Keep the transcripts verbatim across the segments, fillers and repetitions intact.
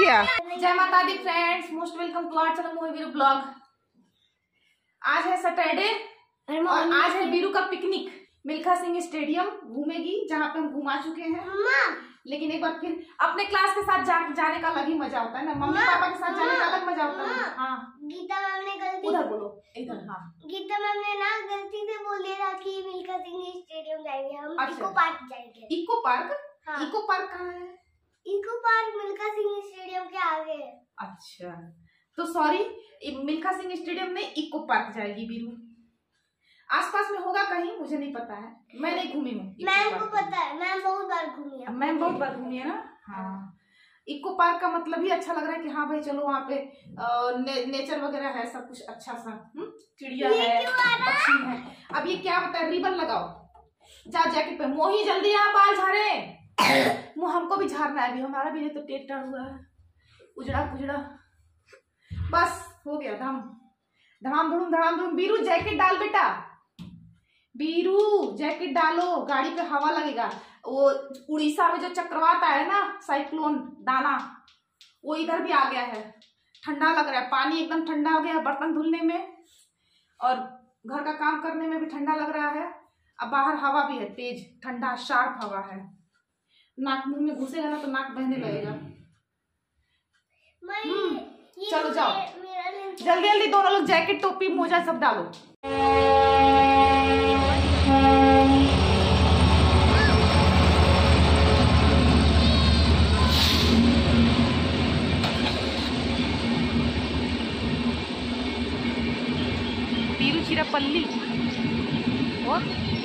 गया। जय माता दी friends, most welcome to our channel Mohi Veeru blog. आज है सैटरडे और आज है वीरू का पिकनिक। मिल्खा सिंह स्टेडियम घूमेगी, जहाँ पे हम घुमा चुके हैं, लेकिन एक बार फिर अपने क्लास के साथ जा, जाने का अलग ही मजा होता है ना। मम्मी पापा के साथ जाने का अलग मजा होता है। हाँ, गीता मैम ने गलती उधर बोलो, इधर। हाँ, गीता मैम ने ना गलती से बोल दिया कि मिल्खा सिंह स्टेडियम जाएंगे हम। अच्छा। इको पार्क जाएंगे। Eco park? हाँ। इको पार्क कहाँ है? Eco park Milkha Singh stadium के आगे है। अच्छा, तो सॉरी, मिल्खा सिंह स्टेडियम में इको पार्क जाएगी वीरू। आसपास में होगा कहीं, मुझे नहीं पता है, मैं नहीं घूमी हूँ। मैम को पता है, मैम बहुत बार घूमी है। मैम बहुत बार घूमी है ना। हाँ, इको पार्क का मतलब ही अच्छा लग रहा है कि हाँ भाई चलो वहाँ पे ने, नेचर वगैरह है, सब कुछ अच्छा सा, चिड़िया है, पक्षी है। अब ये क्या बताए, रिबन लगाओ, जा जैकेट पे। मोही जल्दी यहाँ बाल झाड़े। मुँह हमको भी झाड़ना है अभी, हमारा भी तो टेट हुआ है, उजड़ा पुजड़ा। बस हो गया, धम धड़ाम धुड़ुम धड़ाम धुड़ुम। वीरू जैकेट डाल बेटा, वीरू जैकेट डालो, गाड़ी पे हवा लगेगा। वो उड़ीसा में जो चक्रवात आया ना, साइक्लोन दाना, वो इधर भी आ गया है। ठंडा लग रहा है, पानी एकदम ठंडा हो गया है, बर्तन धुलने में और घर का काम करने में भी ठंडा लग रहा है। अब बाहर हवा भी है, तेज ठंडा शार्प हवा है। नाक मुंह में घुसेगा ना तो नाक बहने लगेगा। चलो जाओ जल्दी जल्दी, दोनों लोग जैकेट टोपी मोजा सब डालो। तिरुचिरापल्ली और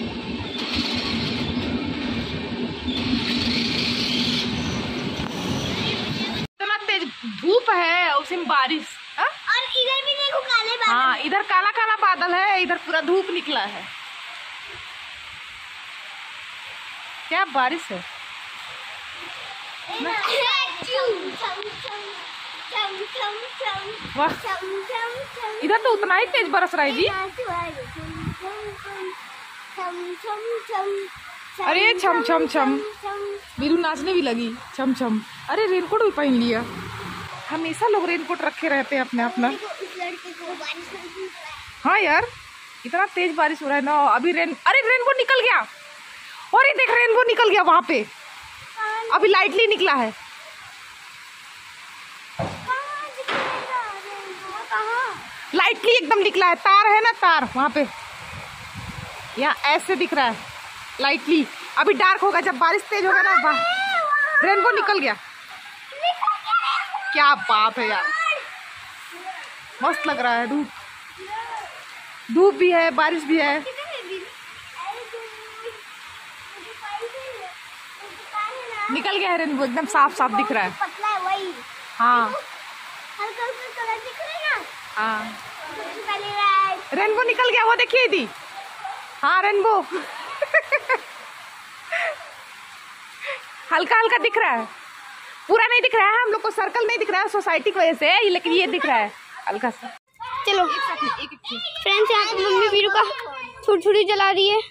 इतना तेज धूप है, उसी में बारिश। हा? और इधर भी देखो काले बादल। हाँ, इधर काला काला बादल है, इधर पूरा धूप निकला है। क्या बारिश है? वाह, इधर तो उतना ही तेज बरस रहा है जी। अरे छम छम छम, वीरू नाचने भी लगी छम छम। अरे रेनकोट भी पहन लिया। हमेशा लोग रेनकोट रखे रहते हैं अपने अपना। हाँ यार, इतना तेज बारिश हो रहा है ना अभी। रेन अरे रेनबो निकल गया, और ये देख रेनबो निकल गया वहां पे, अभी लाइटली निकला है। लाइटली एकदम निकला है, तार है ना, तार वहां पे, यहाँ ऐसे दिख रहा है लाइटली। अभी डार्क होगा, जब बारिश तेज होगा ना, रेनबो निकल गया। क्या बात है यार, मस्त लग रहा है। धूप धूप भी है, बारिश भी है। निकल गया है रेनबो, एकदम साफ साफ दिख रहा है। पतला है वही। हाँ हल्का हल्का कलर दिख रहा है ना। हाँ, रेनबो निकल गया, वो देखिए दी। हाँ रेनबो हल्का हल्का दिख रहा है, पूरा नहीं दिख रहा है। हम लोग को सर्कल नहीं दिख रहा है सोसाइटी की वजह से, लेकिन ये दिख रहा है हल्का सा। चलो फ्रेंड्स, यहाँ पे मम्मी वीरू का छुरी छुरी जला रही है।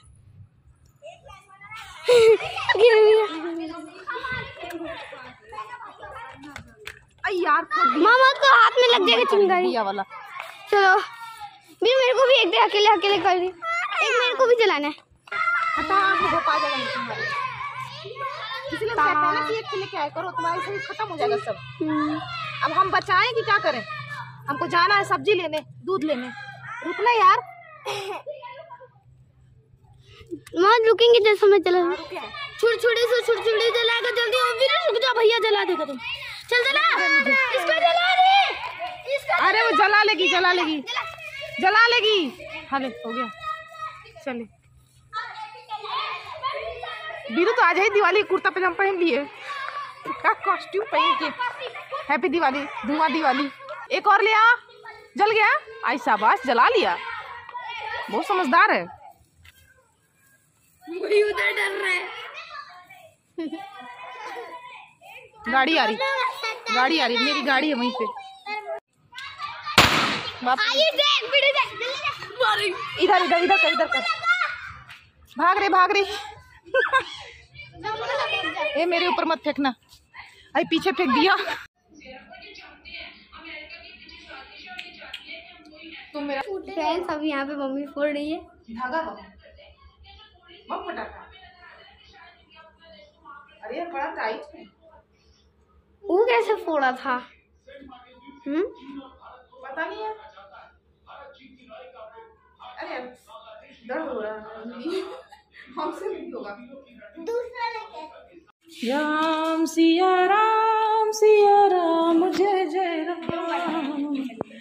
यार मामा तो हाथ में लग जाएगा चिंगारी वाला। चलो भी, मेरे को भी एक दे, अकेले अकेले कर दी। एक मेरे को भी जलाना है। किसी ने बताया ना कि एक के लिए क्या करो, तुम्हारे से खत्म हो जाएगा सब। अब हम बचाएं कि क्या करें? हमको जाना है सब्जी लेने, दूध लेने। रुकना यार, माँ रुकेंगे जैसे मैं चला। छुड़ छुड़ी से छुड़ छुड़ी जलाएगा जल्दी। रुक जा भैया, जला देगा तुम। चल जला, इसको जला दे। अरे वो जला लेगी, जला लेगी, जला लेगी। हाँ हो गया, चले। वीरू तो आज ही दिवाली कुर्ता पजामा पहन लिए, क्या कॉस्ट्यूम पहन के। हैप्पी दिवाली, धुआं दिवाली। एक और लिया, जल गया। आई शाबाश, जला लिया, बहुत समझदार है। वही उधर डर रहा है। गाड़ी आ रही, गाड़ी आ रही, मेरी गाड़ी है वहीं पे। इधर इधर इधर कर, इधर कर। भाग रहे भाग रहे ये मेरे ऊपर मत फेंकना। अरे पीछे फेंक दिया। तुम मेरा फ्रेंड्स अभी यहाँ पे मम्मी फोड़ रही है धागा दो बम पटाखा। अरे यार बड़ा टाइट है। वो कैसे फोड़ा था? हम्म पता नहीं है। अरे यार दर्द हो रहा है। हमसे नहीं होगा। दूसरा लेके राम सिया राम सिया राम जय जय राम।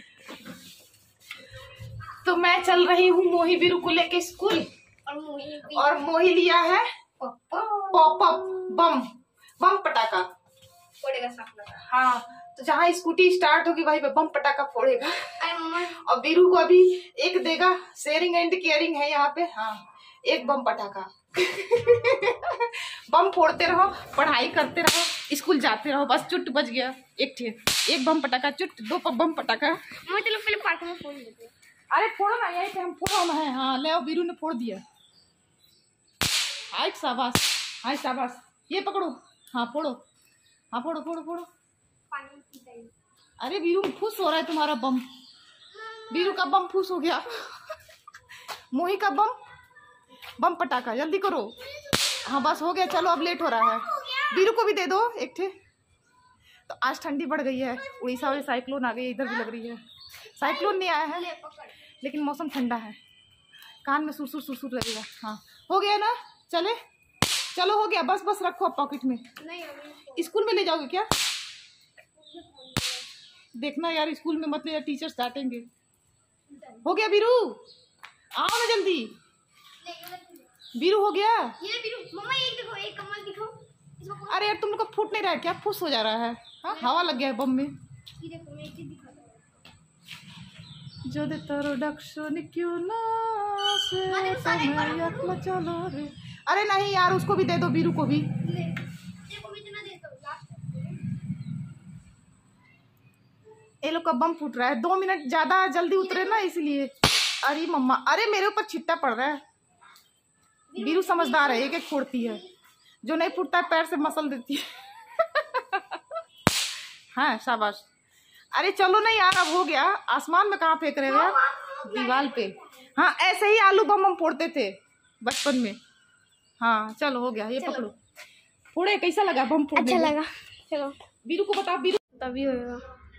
तो मैं चल रही हूँ मोही वीरू को लेके स्कूल और मोही और मोही लिया है पॉप अप बम बम पटाखा फोड़ेगा साफ लगा। हाँ तो जहाँ स्कूटी स्टार्ट होगी वहीं पे बम पटाखा फोड़ेगा। अरे मम्मा और वीरू को अभी एक देगा। शेयरिंग एंड केयरिंग है यहाँ पे। हाँ एक बम पटाखा बम फोड़ते रहो पढ़ाई करते रहो स्कूल जाते रहो बस चुट बज गया। एक थे एक बम पटाखा चुट दो बम पटाखा। मम्मा चलो पहले पार्क में फोड़ लेते हैं। अरे फोड़ो ना यही पे हम फोड़ो ना है। हाँ ले वीरू ने फोड़ दिया। हाय शाबाश हाय शाबाश ये पकड़ो। हाँ फोड़ो हाँ फोड़ो फोड़ो फोड़ो। पानी पीता है। अरे वीरू फुस हो रहा है तुम्हारा बम। वीरू का बम फुस हो गया। मोही का बम बम पटाखा जल्दी करो। हाँ बस हो गया चलो अब लेट हो रहा है। वीरू को भी दे दो एक थे। तो आज ठंडी बढ़ गई है। उड़ीसा में साइक्लोन आ गई है। इधर भी लग रही है। साइक्लोन नहीं आया है लेकिन मौसम ठंडा है। कान में सुरसुर सुरसुर लगेगा। हाँ हो गया ना चले चलो हो गया बस बस रखो आप पॉकेट में। नहीं स्कूल में ले जाओगे क्या? देखना यार स्कूल में मत ले टीचर्स डांटेंगे। हो गया वीरू आओ ना जल्दी। वीरू हो गया। ये वीरू मम्मा एक देखो एक कमल दिखाओ इसको। अरे यार तुम लोग का फूट नहीं रहा है क्या? फुस हो जा रहा है। हाँ हवा लग गया है बम में। ये देखो मैं एक चीज दिखाता हूं जो दे तरो डक्शन क्यों ना से समय चलो रे। अरे नहीं यार उसको भी दे दो वीरू को भी। देखो मैं इतना देता हूं लास्ट। ये लोग का बम फूट रहा है। दो मिनट ज्यादा जल्दी उतरे ना इसलिए। अरे मम्मा अरे मेरे ऊपर छिट्टा पड़ रहा है। वीरू समझदार है एक एक फोड़ती है। जो नहीं फूटता है पैर से मसल देती है। हाँ शाबाश। अरे चलो ना यार अब हो गया। आसमान में कहाँ फेंक रहे हो यार? दीवार पे। हाँ ऐसे ही आलू बम हम फोड़ते थे बचपन में। हाँ चलो हो गया ये पकड़ो। फोड़े कैसा लगा बम फोड़ने? अच्छा लगा। चलो वीरू को बताओ। वीरू तभी होगा।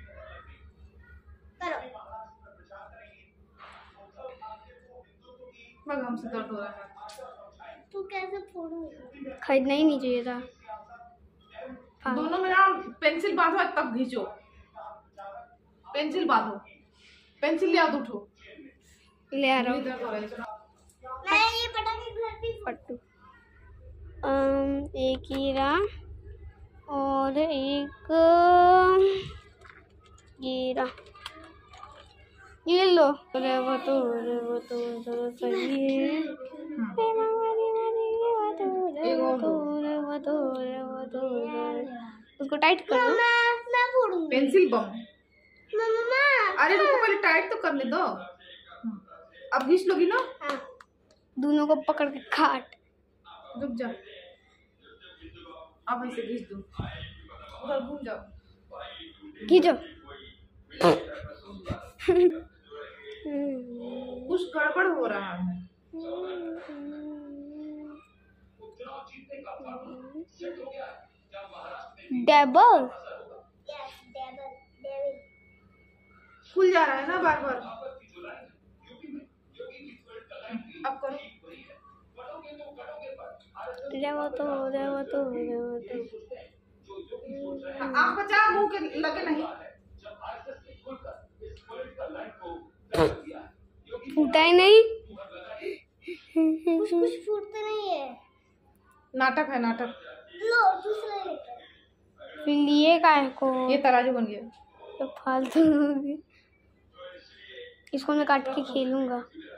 हमसे दर्द हो रहा है। तू कैसे फोड़ूंगा? खरीदना ही नहीं चाहिए था। दोनों में ना पेंसिल बांधो तब खींचो। पेंसिल बांधो। पेंसिल ले आओ दो ठो। ले आ रहा हूँ। मैं ये पटाखे घर पे पट्टू um, एक हीरा और एक हीरा ये लो। रे वो तो रे वो तो जरा सही है। रे मामा रे मारे रे वो तो रे वो तो रे वो तो रे वो तो उसको टाइट करो। मैं मैं फोड़ूंगी। पेंसिल बम। मम्मा अरे रुको पहले टाइट तो करने दो। अब घींच लोगी ना? हाँ दोनों को पकड़ के काट। रुक जा अब ऐसे घींच दो। उधर घूम जाओ। खींचो। कुछ गड़बड़ हो रहा है। डबल खुल जा रहा है ना बार बार। अब करो। रेवा तो रेवा तो रेवा तो आँख बचा मुंह के लगे नहीं। फूटा ही नहीं। कुछ कुछ फूटता नहीं है। नाटक है नाटक। लो दूसरा फिर लिए काय को। ये तराजू बन गया। तो फालतू इसको मैं काट के खेलूंगा।